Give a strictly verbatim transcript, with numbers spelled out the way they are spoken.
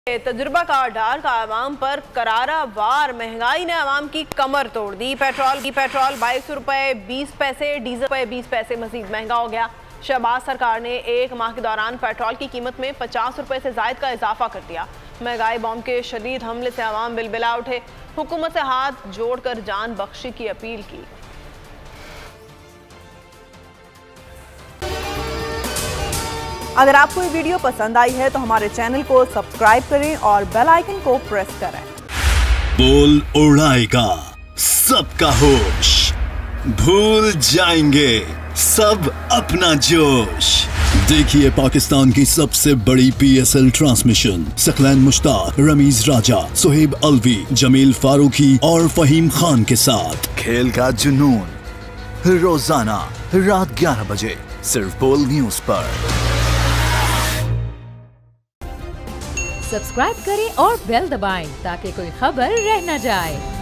तजुर्बा डार का आवाम पर करारा वार। महंगाई ने आवाम की कमर तोड़ दी। पेट्रोल की पेट्रोल बाईस रुपए बीस पैसे, डीजल पे बीस पैसे मजीद महंगा हो गया। शहबाज सरकार ने एक माह के दौरान पेट्रोल की कीमत में पचास रुपए से जायद का इजाफा कर दिया। महंगाई बॉम्ब के शदीद हमले से आवाम बिलबिला उठे। हुकूमत से हाथ जोड़कर जान बख्शी की अपील की। अगर आपको ये वीडियो पसंद आई है तो हमारे चैनल को सब्सक्राइब करें और बेल आइकन को प्रेस करें। बोल उड़ाएगा सबका होश, भूल जाएंगे सब अपना जोश। देखिए पाकिस्तान की सबसे बड़ी P S L transmission Saqlain Mushtaq, Rameez Raja, Suhaib Alvi, Jameel Farooqui और फहीम खान के साथ खेल का जुनून रोजाना रात ग्यारह बजे सिर्फ बोल न्यूज पर। सब्सक्राइब करें और बेल दबाएं ताकि कोई खबर रह न जाए।